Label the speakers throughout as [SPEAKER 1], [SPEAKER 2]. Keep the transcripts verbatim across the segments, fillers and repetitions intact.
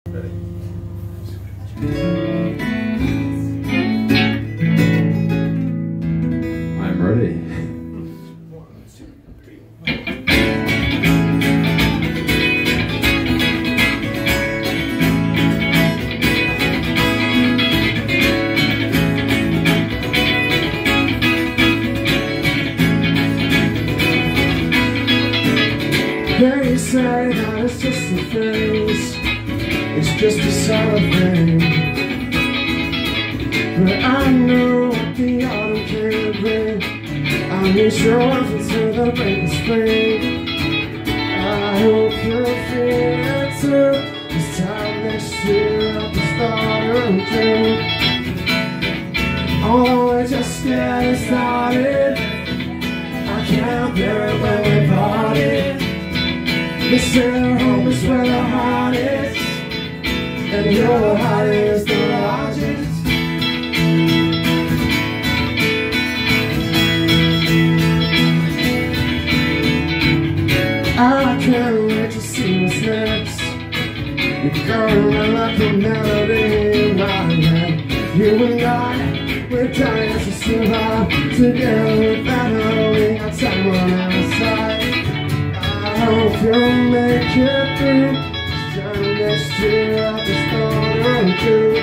[SPEAKER 1] Ready?
[SPEAKER 2] I'm ready.
[SPEAKER 1] One, two, three.
[SPEAKER 3] They say that it's just a phase, it's just a summer thing. But I know what the autumn can bring. I need shores until the break of spring. I hope you'll feel it too. This time next year at the start of June. Oh, we're just getting started. I can't bear it when we party. This here home is where the heart is, and your heart is the largest. I can't wait to see what's next. You're gonna run like a melody in my head. You and I, we're dying to survive together without knowing our time on our side. I hope you'll make it through. This next year at the start of June.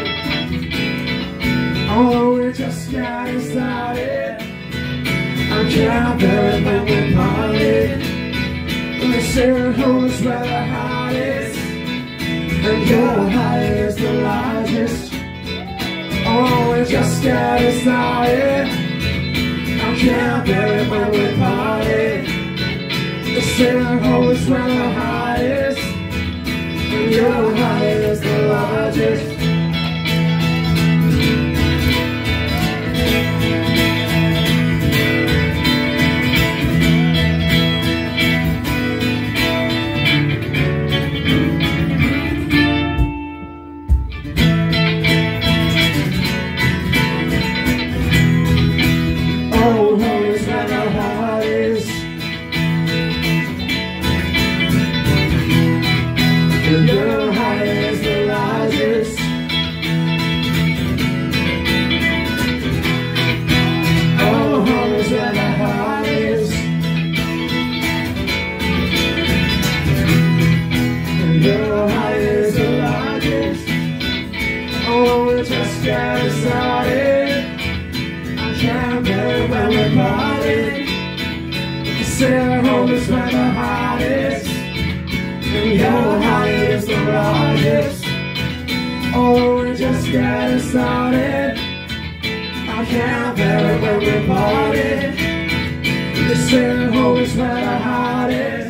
[SPEAKER 3] Oh, we're just getting started. I can't bear it when we party. This here home is where the heart is, and your heart is the largest. Oh, we're just getting started. I can't bear it when we party. The same hole is where the heart is, and your heart is the largest. Oh, home is where the heart is, and your heart is the largest. Oh, home is where the heart is, and your heart is the largest. Oh, we're just getting started. I can't bear it when we party. This home is where the heart is, and your heart is the largest. Oh, we're just getting started. I can't bear it when we party. This home is where the heart is,